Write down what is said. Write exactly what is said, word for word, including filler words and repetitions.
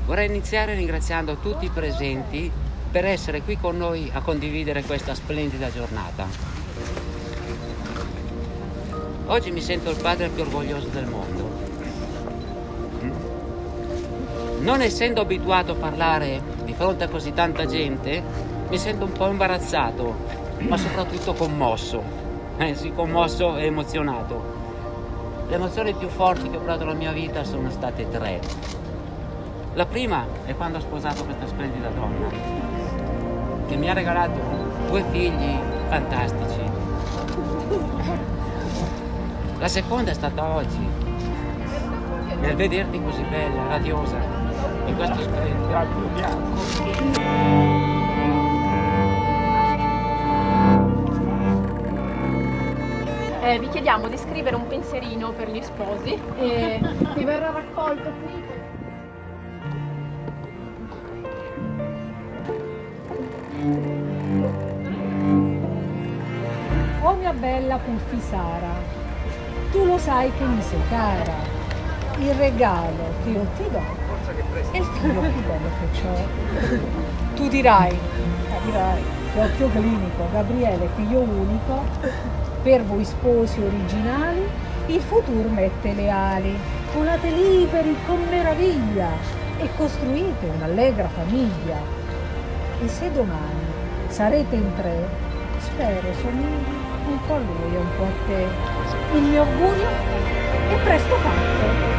Vorrei iniziare ringraziando tutti i presenti per essere qui con noi a condividere questa splendida giornata. Oggi mi sento il padre più orgoglioso del mondo. Non essendo abituato a parlare di fronte a così tanta gente, mi sento un po' imbarazzato, ma soprattutto commosso. Eh, sì, commosso e emozionato. Le emozioni più forti che ho provato nella mia vita sono state tre. La prima è quando ho sposato questa splendida donna, che mi ha regalato due figli fantastici. La seconda è stata oggi, nel vederti così bella, radiosa, in questo splendido abito bianco. Eh, vi chiediamo di scrivere un pensierino per gli sposi e che verrà raccolto qui. Oh mia bella Pulfisara, tu lo sai che mi sei cara, il regalo che io ti do è il figlio più bello che ho. Tu dirai, eh, dirai, che occhio clinico, Gabriele figlio unico, per voi sposi originali il futuro mette le ali, volate liberi con meraviglia e costruite un'allegra famiglia. E se domani sarete in tre, spero somigli un po' a lui e un po' a te. Il mio augurio è presto fatto.